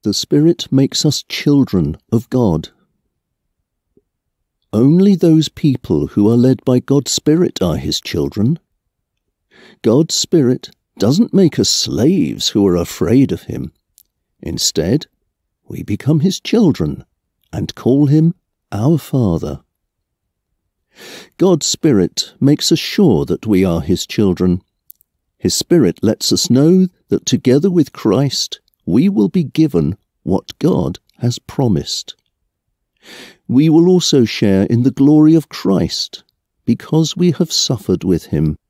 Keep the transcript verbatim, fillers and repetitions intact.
The Spirit makes us children of God. Only those people who are led by God's Spirit are His children. God's Spirit doesn't make us slaves who are afraid of Him. Instead, we become His children and call Him our Father. God's Spirit makes us sure that we are His children. His Spirit lets us know that together with Christ, we will be given what God has promised. We will also share in the glory of Christ, because we have suffered with Him.